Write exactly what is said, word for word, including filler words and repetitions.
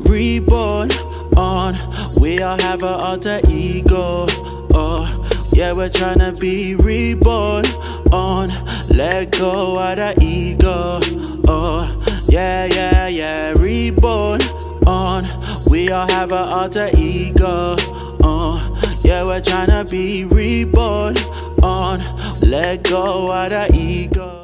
reborn. On, we all have an alter ego. Oh, yeah, we're tryna be reborn. On, let go of the ego. Oh, yeah, yeah, yeah, reborn. On, we all have an alter ego. Uh, yeah, we're tryna be reborn. On, let go of the ego.